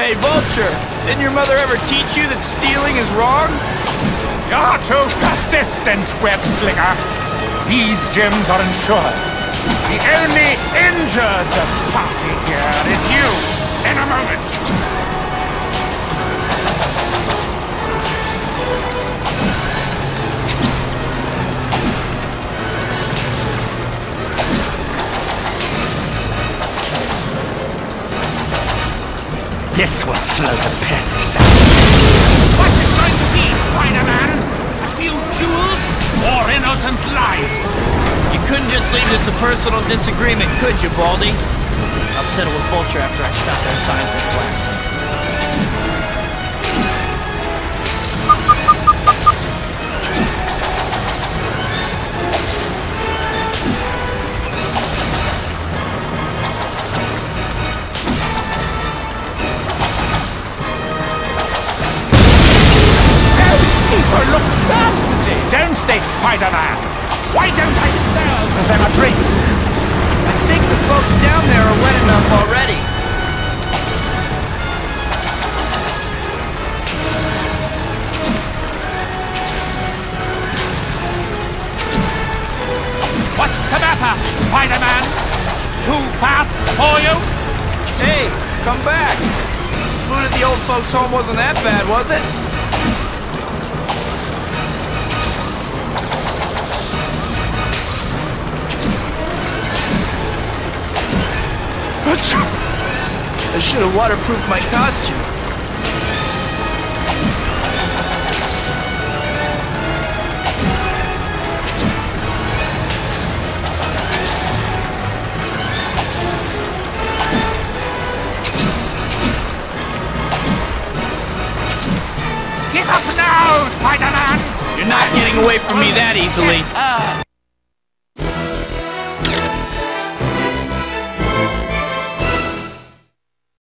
Hey, Vulture, didn't your mother ever teach you that stealing is wrong? You're too persistent, web-slinger. These gems are insured. The only injured party here is you. In a moment. This will slow the pest down. What's it going to be, Spider-Man? A few jewels or innocent lives? You couldn't just leave this a personal disagreement, could you, Baldy? I'll settle with Vulture after I stop that sign from collapsing. People look thirsty, don't they, Spider-Man? Why don't I serve them a drink? I think the folks down there are wet enough already. What's the matter, Spider-Man? Too fast for you? Hey, come back. Food at the old folks' home wasn't that bad, was it? I should have waterproofed my costume. Give up now, Spider-Man! You're not getting away from me that easily.